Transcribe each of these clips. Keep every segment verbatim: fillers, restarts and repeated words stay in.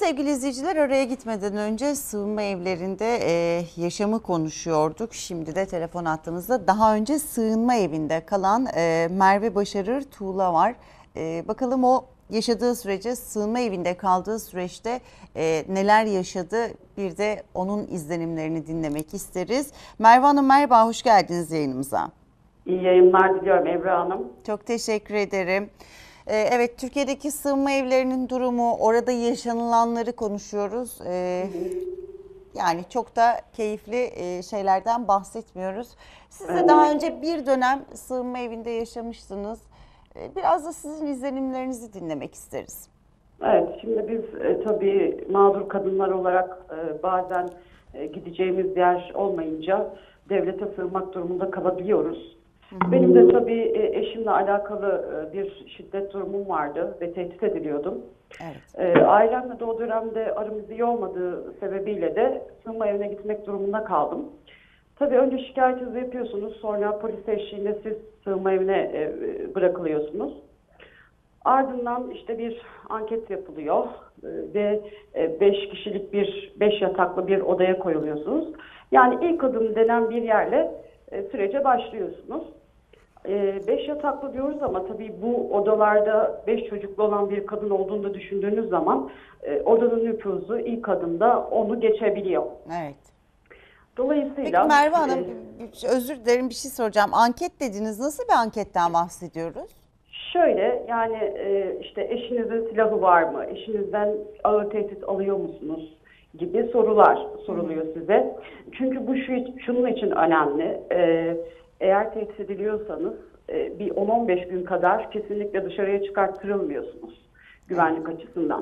sevgili izleyiciler, araya gitmeden önce sığınma evlerinde e, yaşamı konuşuyorduk. Şimdi de telefon attığımızda daha önce sığınma evinde kalan e, Merve Başarır Tuğla var. E, bakalım o yaşadığı sürece, sığınma evinde kaldığı süreçte e, neler yaşadı, bir de onun izlenimlerini dinlemek isteriz. Merve Hanım merhaba, hoş geldiniz yayınımıza. İyi yayınlar diliyorum Ebru Hanım. Çok teşekkür ederim. Evet, Türkiye'deki sığınma evlerinin durumu, orada yaşanılanları konuşuyoruz. Ee, yani çok da keyifli şeylerden bahsetmiyoruz. Siz de Evet. daha önce bir dönem sığınma evinde yaşamıştınız. Biraz da sizin izlenimlerinizi dinlemek isteriz. Evet, şimdi biz e, tabii mağdur kadınlar olarak e, bazen e, gideceğimiz yer olmayınca devlete sığınmak durumunda kalabiliyoruz. Hı-hı. Benim de tabii e, eşimle alakalı e, bir şiddet durumum vardı ve tehdit ediliyordum. Evet. E, ailemle de o dönemde aramız iyi olmadığı sebebiyle de sığınma evine gitmek durumunda kaldım. Tabii önce şikayetinizi yapıyorsunuz, sonra polis eşliğinde siz sığınma evine e, bırakılıyorsunuz. Ardından işte bir anket yapılıyor e, ve beş kişilik bir, beş yataklı bir odaya koyuluyorsunuz. Yani ilk adım denen bir yerle e, sürece başlıyorsunuz. E, beş yataklı diyoruz ama tabii bu odalarda beş çocuklu olan bir kadın olduğunu da düşündüğünüz zaman e, odanın nüfuzu ilk adımda onu geçebiliyor. Evet. Dolayısıyla... Peki Merve Hanım, e, özür dilerim, bir şey soracağım. Anket dediniz, nasıl bir anketten bahsediyoruz? Şöyle, yani e, işte eşinizin silahı var mı, eşinizden ağır tehdit alıyor musunuz gibi sorular soruluyor hmm. size. Çünkü bu şu, şunun için önemli. E, eğer tehdit ediliyorsanız e, bir on on beş gün kadar kesinlikle dışarıya çıkarttırılmıyorsunuz güvenlik evet. açısından.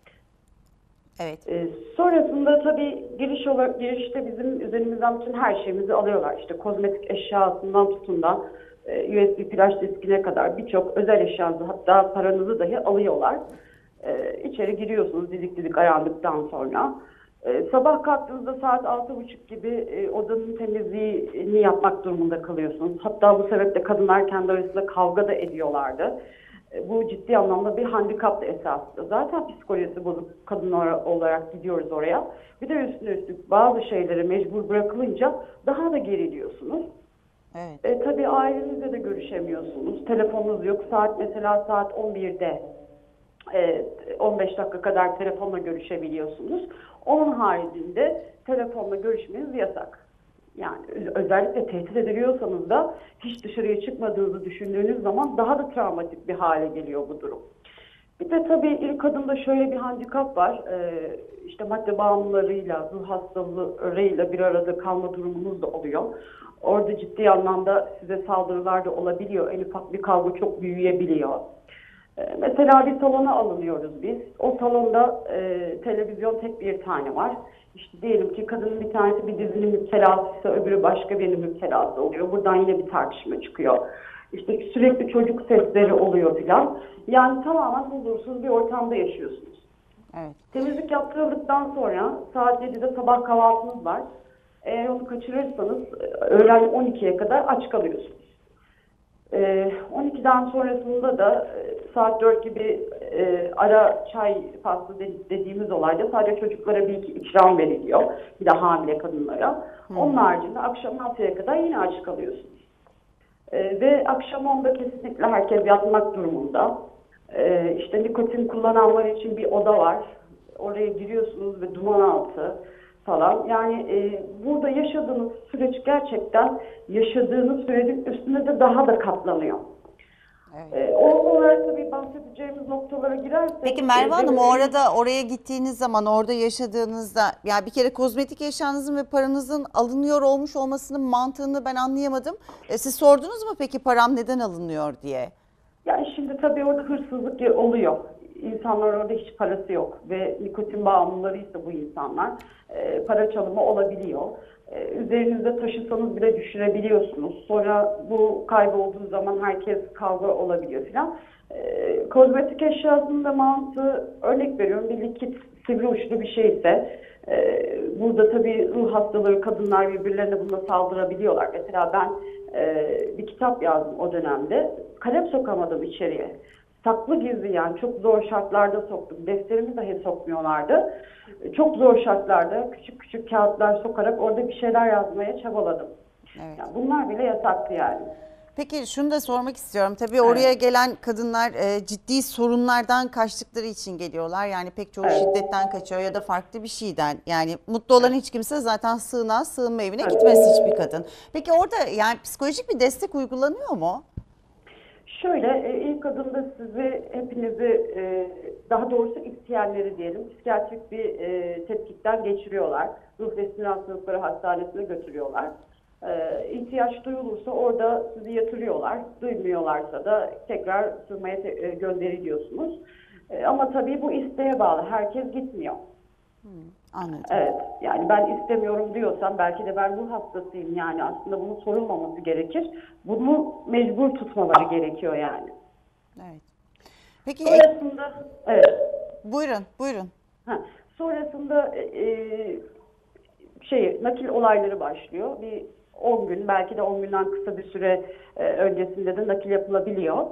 Evet. E, sonrasında tabii giriş olarak, girişte bizim üzerimizden bütün her şeyimizi alıyorlar. İşte kozmetik eşyasından tutun da U S B flash diskine kadar birçok özel eşyanızı, hatta paranızı dahi alıyorlar. Ee, içeri giriyorsunuz didik didik arandıktan sonra. Ee, sabah kalktığınızda saat altı buçuk gibi e, odanın temizliğini yapmak durumunda kalıyorsunuz. Hatta bu sebeple kadınlar kendi arasında kavga da ediyorlardı. E, bu ciddi anlamda bir handikap esasında. Zaten psikolojisi bozuk kadınlar olarak gidiyoruz oraya. Bir de üstüne üstlük bazı şeylere mecbur bırakılınca daha da geriliyorsunuz. Evet. E, tabii ailenizle de görüşemiyorsunuz. Telefonunuz yok. Saat mesela saat on birde e, on beş dakika kadar telefonla görüşebiliyorsunuz. Onun haricinde telefonla görüşmeniz yasak. Yani özellikle tehdit ediliyorsanız da hiç dışarıya çıkmadığınızı düşündüğünüz zaman daha da travmatik bir hale geliyor bu durum. Bir de tabii ilk adımda şöyle bir handikap var. Ee, işte madde bağımlılarıyla, ruh hastalığıyla bir arada kalma durumunuz da oluyor. Orada ciddi anlamda size saldırılar da olabiliyor. En ufak bir kavga çok büyüyebiliyor. Ee, mesela bir salona alınıyoruz biz. O salonda e, televizyon tek bir tane var. İşte diyelim ki kadının bir tanesi bir dizinin müptelasıysa öbürü başka birinin müptelası oluyor. Buradan yine bir tartışma çıkıyor. İşte sürekli çocuk sesleri oluyor filan. Yani tamamen huzursuz bir ortamda yaşıyorsunuz. Evet. Temizlik yaptırıldıktan sonra saat yedide sabah kahvaltınız var. Eğer onu kaçırırsanız öğlen on ikiye kadar aç kalıyorsunuz. Ee, on ikiden sonrasında da e, saat dört gibi e, ara çay faslı dediğimiz olayda sadece çocuklara bir iki ikram veriliyor. Bir de hamile kadınlara. Hmm. Onun haricinde akşam altıya kadar yine aç kalıyorsunuz. Ee, ve akşam onda kesinlikle herkes yatmak durumunda. Ee, işte nikotin kullananlar için bir oda var. Oraya giriyorsunuz ve duman altı falan. Yani e, burada yaşadığınız süreç gerçekten yaşadığınız sürecin üstüne de daha da katlanıyor. Evet. E, o olarak tabii bahsedeceğimiz noktalara girersek... Peki Merve Hanım, o arada oraya gittiğiniz zaman, orada yaşadığınızda, yani bir kere kozmetik eşyanızın ve paranızın alınıyor olmuş olmasının mantığını ben anlayamadım. E, siz sordunuz mu peki param neden alınıyor diye? Yani şimdi tabii orada hırsızlık oluyor. İnsanlar orada hiç parası yok ve nikotin bağımlılarıysa bu insanlar e, para çalımı olabiliyor. E, üzerinizde taşısanız bile düşürebiliyorsunuz. Sonra bu kaybolduğu zaman herkes kavga olabiliyor filan. E, kozmetik eşyasının da mantığı, örnek veriyorum, bir likit sivri uçlu bir şeyse e, burada tabii ruh hastaları kadınlar birbirlerine buna saldırabiliyorlar. Mesela ben e, bir kitap yazdım o dönemde. Kalem sokamadım içeriye. saklı gizli, yani çok zor şartlarda soktuk. Defterimi dahi sokmuyorlardı. Çok zor şartlarda küçük küçük kağıtlar sokarak orada bir şeyler yazmaya çabaladım. Evet. Yani bunlar bile yasaktı yani. Peki şunu da sormak istiyorum. Tabii oraya Evet. gelen kadınlar e, ciddi sorunlardan kaçtıkları için geliyorlar. Yani pek çoğu Evet. şiddetten kaçıyor ya da farklı bir şeyden. Yani mutlu olan hiç kimse zaten sığınağa, sığınma evine Evet. gitmez hiçbir kadın. Peki orada yani psikolojik bir destek uygulanıyor mu? Şöyle, e, ilk adımda sizi, hepinizi, e, daha doğrusu isteyenleri diyelim, psikiyatrik bir e, tetkikten geçiriyorlar. Ruh ve sinir hastalıkları hastanesine götürüyorlar. E, ihtiyaç duyulursa orada sizi yatırıyorlar. Duymuyorlarsa da tekrar sığınmaya te- e, gönderiliyorsunuz. E, ama tabii bu isteğe bağlı. Herkes gitmiyor. Anladım. Evet, yani ben istemiyorum diyorsam belki de ben ruh hastasıyım, yani aslında bunun sorulmaması gerekir. Bunu mecbur tutmaları gerekiyor yani. Evet. Peki e, Sonrasında, evet, buyurun, buyurun. ha, sonrasında e, şey nakil olayları başlıyor. Bir on gün, belki de on günden kısa bir süre e, öncesinde de nakil yapılabiliyor.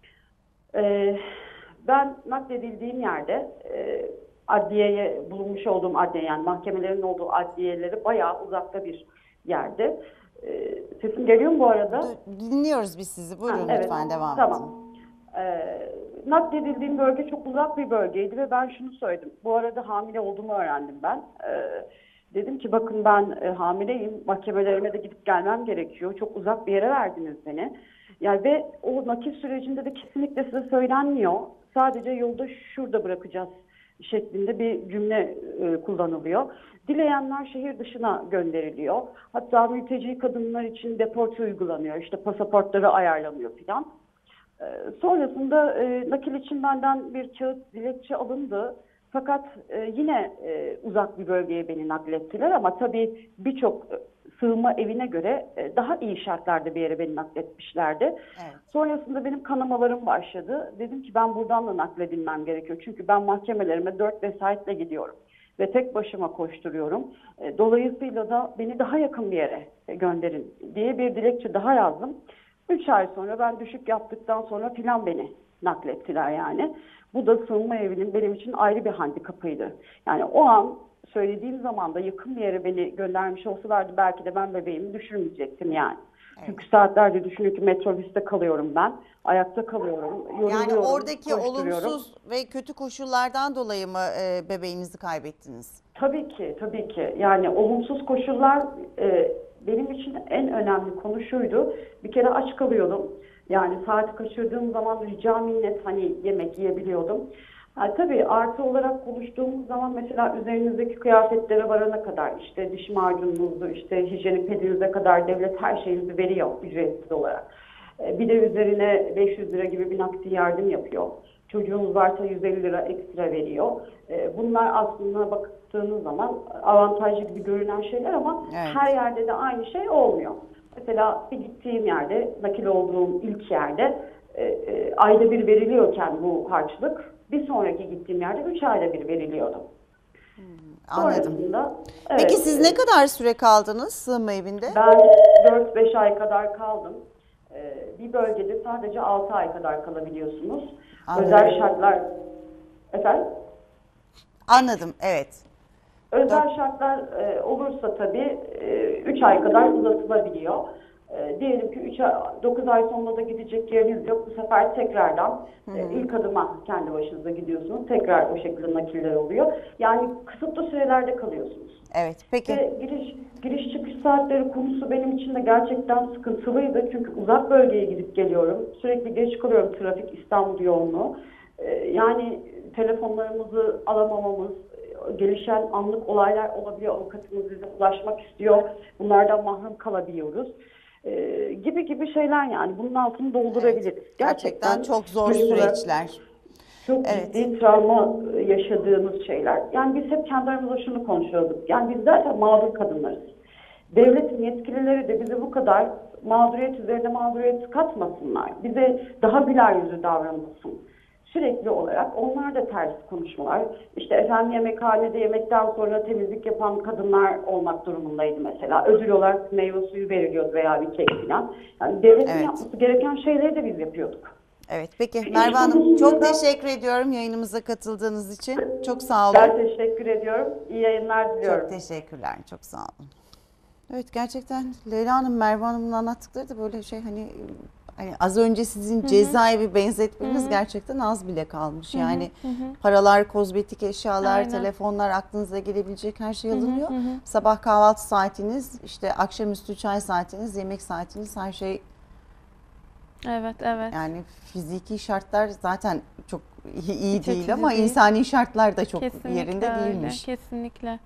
E, Ben nakledildiğim yerde e, adliyeye, bulunmuş olduğum adliye, yani mahkemelerin olduğu adliyeleri bayağı uzakta bir yerde. E, sesim geliyor mu bu arada? Du- Dinliyoruz biz sizi. Ha, Buyurun evet, lütfen devam tamam. edin. Ee, nakledildiğim bölge çok uzak bir bölgeydi ve ben şunu söyledim. Bu arada hamile olduğumu öğrendim ben. Ee, dedim ki bakın ben e, hamileyim. Mahkemelerime de gidip gelmem gerekiyor. Çok uzak bir yere verdiniz beni. Yani ve o nakil sürecinde de kesinlikle size söylenmiyor. Sadece yolda şurada bırakacağız şeklinde bir cümle e, kullanılıyor. Dileyenler şehir dışına gönderiliyor. Hatta mülteci kadınlar için deporte uygulanıyor. İşte pasaportları ayarlanıyor filan. Ee, sonrasında e, nakil için benden bir kağıt dilekçe alındı. Fakat e, yine e, uzak bir bölgeye beni naklettiler ama tabii birçok e, sığınma evine göre e, daha iyi şartlarda bir yere beni nakletmişlerdi. Evet. Sonrasında benim kanamalarım başladı. Dedim ki ben buradan da nakledilmem gerekiyor. Çünkü ben mahkemelerime dört vesayetle gidiyorum ve tek başıma koşturuyorum. E, dolayısıyla da beni daha yakın bir yere e, gönderin diye bir dilekçe daha yazdım. Üç ay sonra ben düşük yaptıktan sonra filan beni naklettiler yani. Bu da sığınma evinin benim için ayrı bir handikapıydı. Yani o an söylediğim zaman da yakın bir yere beni göndermiş olsalardı belki de ben bebeğimi düşürmeyecektim yani. Evet. Çünkü saatlerce düşünün ki metrobüste kalıyorum ben. Ayakta kalıyorum. Yoruluyorum, Yani oradaki koşturuyorum. olumsuz ve kötü koşullardan dolayı mı e, bebeğinizi kaybettiniz? Tabii ki, tabii ki. Yani olumsuz koşullar e, benim için en önemli konu şuydu. Bir kere aç kalıyordum. Yani saati kaçırdığım zaman rica minnet hani yemek yiyebiliyordum. Ha, tabii artı olarak konuştuğumuz zaman mesela üzerinizdeki kıyafetlere varana kadar işte diş macununuzdu, işte hijyenik pedinize kadar devlet her şeyinizi veriyor ücretsiz olarak. E, bir de üzerine beş yüz lira gibi bir nakdi yardım yapıyor. Çocuğunuz varsa yüz elli lira ekstra veriyor. E, bunlar aslında baktığınız zaman avantajlı gibi görünen şeyler ama Evet. her yerde de aynı şey olmuyor. Mesela bir gittiğim yerde, nakil olduğum ilk yerde e, e, ayda bir veriliyorken bu harçlık, bir sonraki gittiğim yerde üç ayda bir veriliyordu. Anladım. Sonrasında, Peki evet, siz ne kadar süre kaldınız sığınma evinde? ben dört beş ay kadar kaldım. Ee, bir bölgede sadece altı ay kadar kalabiliyorsunuz. Anladım. Özel şartlar, efendim? Anladım, evet. Özel şartlar e, olursa tabii üç ay kadar uzatılabiliyor. E, diyelim ki üç ay, dokuz ay sonunda da gidecek yeriniz yok. Bu sefer tekrardan e, ilk adıma kendi başınıza gidiyorsunuz. Tekrar o şekilde nakiller oluyor. Yani kısıtlı sürelerde kalıyorsunuz. Evet, peki. Ve giriş, giriş çıkış saatleri konusu benim için de gerçekten sıkıntılıydı. Çünkü uzak bölgeye gidip geliyorum. Sürekli geç kalıyorum, trafik, İstanbul yoğunluğu. E, yani telefonlarımızı alamamamız, gelişen anlık olaylar olabiliyor. Avukatımız bize ulaşmak istiyor. Bunlardan mahrum kalabiliyoruz. Ee, gibi gibi şeyler yani. Bunun altını doldurabiliriz. Evet, gerçekten çok zor sayı olarak süreçler. çok Evet. ciddi travma yaşadığımız şeyler. Yani biz hep kendi aramızda şunu konuşuyorduk. Yani biz zaten mağdur kadınlarız. Devletin yetkilileri de bize bu kadar mağduriyet üzerine mağduriyet katmasınlar. Bize daha güler yüzlü davranılsın. Sürekli olarak onlar da ters konuşmalar. İşte efendim yemekhanede yemekten sonra temizlik yapan kadınlar olmak durumundaydı mesela. Ödül olarak meyve suyu veriliyordu veya bir kek falan. Yani devletin Evet. yapması gereken şeyleri de biz yapıyorduk. Evet, peki Merve Hanım çok teşekkür ediyorum yayınımıza katıldığınız için. Çok sağ olun. Ben teşekkür ediyorum. İyi yayınlar diliyorum. Çok teşekkürler, çok sağ olun. Evet, gerçekten Leyla Hanım, Merve Hanım'ın anlattıkları da böyle şey, hani hani az önce sizin hı hı. cezaevi benzetmeniz hı hı. gerçekten az bile kalmış. Hı hı. Yani hı hı. paralar, kozmetik eşyalar, Aynen. telefonlar, aklınıza gelebilecek her şey alınıyor. Hı hı hı. Sabah kahvaltı saatiniz, işte akşamüstü çay saatiniz, yemek saatiniz, her şey. Evet, evet. Yani fiziki şartlar zaten çok iyi Hiç değil ama değil. insani şartlar da çok Kesinlikle yerinde öyle, değilmiş. Kesinlikle.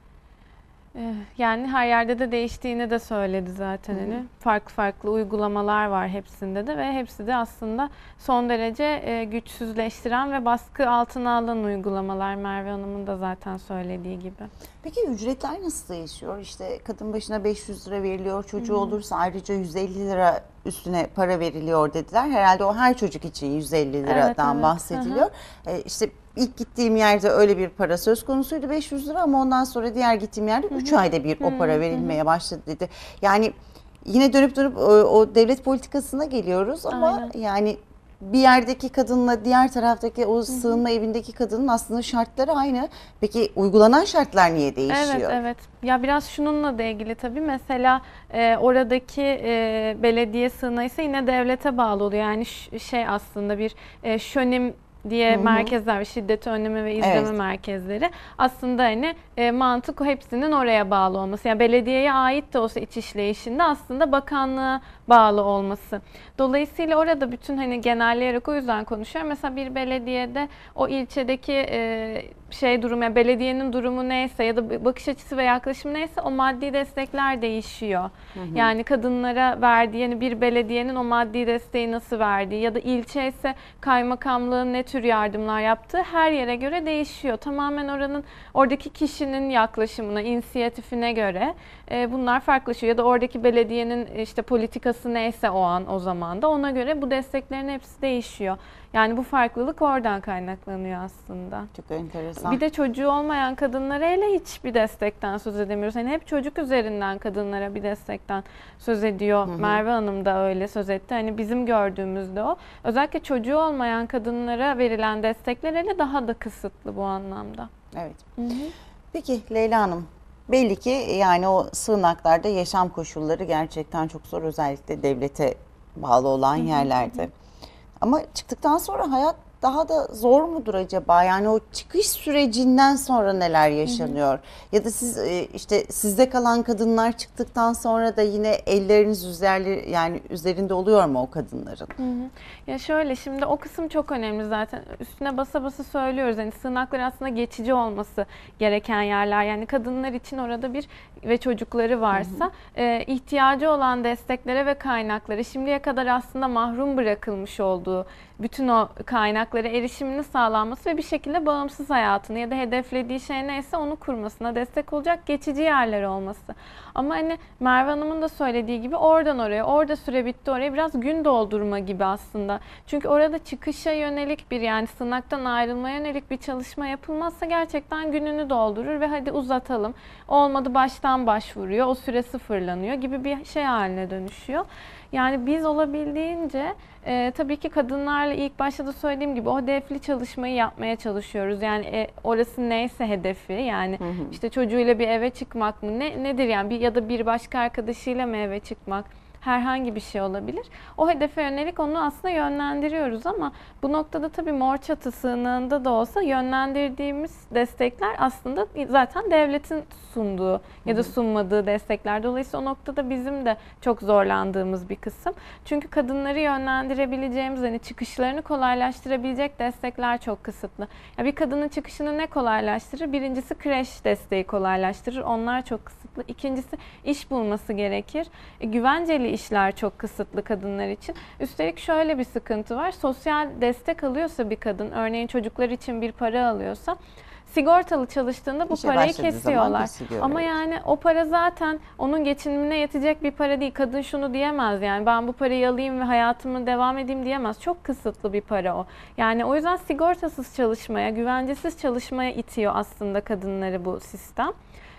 Yani her yerde de değiştiğini de söyledi zaten. Hı hı. Hani farklı farklı uygulamalar var hepsinde de ve hepsi de aslında son derece güçsüzleştiren ve baskı altına alan uygulamalar, Merve Hanım'ın da zaten söylediği gibi. Peki ücretler nasıl değişiyor? İşte kadın başına beş yüz lira veriliyor, çocuğu Hı-hı. olursa ayrıca yüz elli lira üstüne para veriliyor dediler. Herhalde o her çocuk için yüz elli liradan evet, evet. bahsediliyor. Ee, işte ilk gittiğim yerde öyle bir para söz konusuydu, beş yüz lira, ama ondan sonra diğer gittiğim yerde üç ayda bir Hı-hı. o para verilmeye Hı-hı. başladı dedi. Yani yine dönüp dönüp o, o devlet politikasına geliyoruz ama Aynen. yani bir yerdeki kadınla diğer taraftaki o sığınma hı hı. evindeki kadının aslında şartları aynı. Peki uygulanan şartlar niye değişiyor? Evet, evet. Ya biraz şununla da ilgili tabii. Mesela e, oradaki e, belediye sığınağı ise yine devlete bağlı oluyor. Yani şey aslında bir e, şönim diye hı hı. merkezler, şiddet önleme ve izleme evet. merkezleri. Aslında hani e, mantık hepsinin oraya bağlı olması. Yani belediyeye ait de olsa iç işleyişinde aslında bakanlığa bağlı olması. Dolayısıyla orada bütün hani genelleyerek o yüzden konuşuyorum. Mesela bir belediyede o ilçedeki e, şey durum, yani belediyenin durumu neyse ya da bakış açısı ve yaklaşım neyse o maddi destekler değişiyor. Hı hı. Yani kadınlara verdiği, yani bir belediyenin o maddi desteği nasıl verdiği ya da ilçe ise kaymakamlığın ne tür yardımlar yaptığı her yere göre değişiyor. Tamamen oranın, oradaki kişinin yaklaşımına, inisiyatifine göre e, bunlar farklılaşıyor. Ya da oradaki belediyenin işte politikası neyse o an, o zaman da ona göre bu desteklerin hepsi değişiyor. Yani bu farklılık oradan kaynaklanıyor aslında. Çok enteresan. Bir de çocuğu olmayan kadınlara hele hiçbir destekten söz edemiyoruz. Yani hep çocuk üzerinden kadınlara bir destekten söz ediyor. Hı hı. Merve Hanım da öyle söz etti. Hani bizim gördüğümüzde o. Özellikle çocuğu olmayan kadınlara verilen destekler hele daha da kısıtlı bu anlamda. Evet. Hı hı. Peki Leyla Hanım, belli ki yani o sığınaklarda yaşam koşulları gerçekten çok zor, özellikle devlete bağlı olan hı hı. yerlerde. Hı hı. Ama çıktıktan sonra hayat daha da zor mudur acaba? Yani o çıkış sürecinden sonra neler yaşanıyor? Hı hı. Ya da siz işte sizde kalan kadınlar çıktıktan sonra da yine elleriniz üzerli, yani üzerinde oluyor mu o kadınların? Hı hı. Ya şöyle, şimdi o kısım çok önemli zaten. Üstüne basa basa söylüyoruz. Yani sığınaklar aslında geçici olması gereken yerler. Yani kadınlar için orada bir ve çocukları varsa hı hı. E, ihtiyacı olan desteklere ve kaynakları şimdiye kadar aslında mahrum bırakılmış olduğu bütün o kaynaklara erişiminin sağlanması ve bir şekilde bağımsız hayatını ya da hedeflediği şey neyse onu kurmasına destek olacak geçici yerler olması. Ama hani Merve Hanım'ın da söylediği gibi oradan oraya, orada süre bitti oraya, biraz gün doldurma gibi aslında. Çünkü orada çıkışa yönelik bir, yani sığınaktan ayrılmaya yönelik bir çalışma yapılmazsa gerçekten gününü doldurur ve hadi uzatalım. Olmadı baştan başvuruyor, o süre sıfırlanıyor gibi bir şey haline dönüşüyor. Yani biz olabildiğince e, tabii ki kadınlarla ilk başta da söylediğim gibi o hedefli çalışmayı yapmaya çalışıyoruz. Yani e, orası neyse hedefi, yani hı hı. işte çocuğuyla bir eve çıkmak mı ne nedir yani, bir ya da bir başka arkadaşıyla mı eve çıkmak, herhangi bir şey olabilir. O hedefe yönelik onu aslında yönlendiriyoruz ama bu noktada tabii Mor Çatı sığınağında da olsa yönlendirdiğimiz destekler aslında zaten devletin sunduğu ya da sunmadığı destekler. Dolayısıyla o noktada bizim de çok zorlandığımız bir kısım. Çünkü kadınları yönlendirebileceğimiz, hani çıkışlarını kolaylaştırabilecek destekler çok kısıtlı. Ya bir kadının çıkışını ne kolaylaştırır? Birincisi kreş desteği kolaylaştırır. Onlar çok kısıtlı. İkincisi iş bulması gerekir. E, güvenceli işler çok kısıtlı kadınlar için. Üstelik şöyle bir sıkıntı var. Sosyal destek alıyorsa bir kadın, örneğin çocuklar için bir para alıyorsa, sigortalı çalıştığında bu İşe parayı kesiyorlar. Ama evet. yani o para zaten onun geçinimine yetecek bir para değil. Kadın şunu diyemez, yani ben bu parayı alayım ve hayatımı devam edeyim diyemez. Çok kısıtlı bir para o. Yani o yüzden sigortasız çalışmaya, güvencesiz çalışmaya itiyor aslında kadınları bu sistem.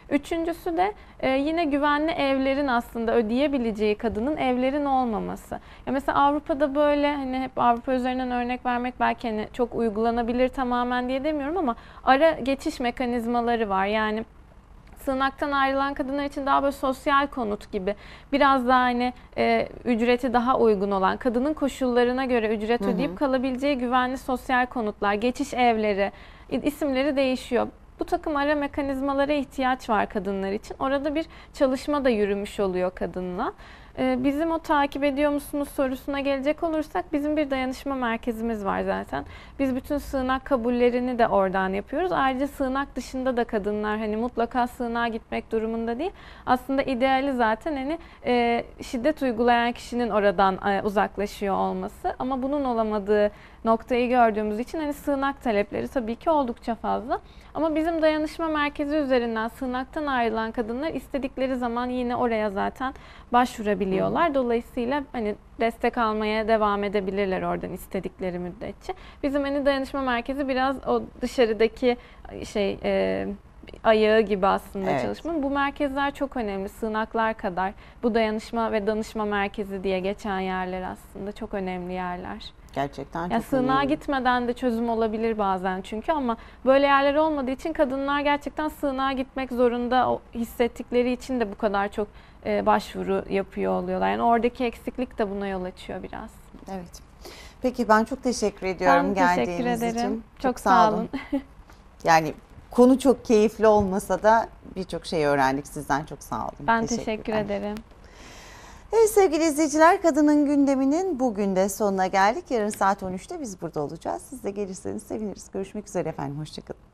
Üçüncüsü de e, yine güvenli evlerin aslında ödeyebileceği kadının evlerin olmaması. Ya mesela Avrupa'da böyle, hani hep Avrupa üzerinden örnek vermek belki hani çok uygulanabilir tamamen diye demiyorum ama ara geçiş mekanizmaları var. Yani sığınaktan ayrılan kadınlar için daha böyle sosyal konut gibi, biraz daha hani e, ücreti daha uygun olan, kadının koşullarına göre ücret ödeyip kalabileceği güvenli sosyal konutlar, geçiş evleri, isimleri değişiyor. Bu takım ara mekanizmalara ihtiyaç var kadınlar için. Orada bir çalışma da yürümüş oluyor kadınla. Bizim o takip ediyor musunuz sorusuna gelecek olursak, bizim bir dayanışma merkezimiz var zaten. Biz bütün sığınak kabullerini de oradan yapıyoruz. Ayrıca sığınak dışında da kadınlar hani mutlaka sığınağa gitmek durumunda değil. Aslında ideali zaten hani e, şiddet uygulayan kişinin oradan e, uzaklaşıyor olması. Ama bunun olamadığı noktayı gördüğümüz için hani sığınak talepleri tabii ki oldukça fazla. Ama bizim dayanışma merkezi üzerinden sığınaktan ayrılan kadınlar istedikleri zaman yine oraya zaten başvurabiliyorlar. Dolayısıyla hani destek almaya devam edebilirler oradan istedikleri müddetçe. Bizim hani dayanışma merkezi biraz o dışarıdaki şey e, ayağı gibi aslında evet. çalışma. Bu merkezler çok önemli. Sığınaklar kadar bu dayanışma ve danışma merkezi diye geçen yerler aslında çok önemli yerler. Gerçekten çok ya sığınağa önemli. gitmeden de çözüm olabilir bazen çünkü, ama böyle yerler olmadığı için kadınlar gerçekten sığınağa gitmek zorunda hissettikleri için de bu kadar çok e, başvuru yapıyor oluyorlar. Yani oradaki eksiklik de buna yol açıyor biraz. Evet. Peki ben çok teşekkür ediyorum ben teşekkür geldiğiniz ederim. için. Çok, Çok sağ sağ olun. olun. Yani konu çok keyifli olmasa da birçok şey öğrendik sizden. Çok sağ olun. Ben teşekkür ederim. Evet sevgili izleyiciler, Kadının Gündemi'nin bugün de sonuna geldik. Yarın saat on üçte biz burada olacağız. Siz de gelirseniz seviniriz. Görüşmek üzere efendim. Hoşçakalın.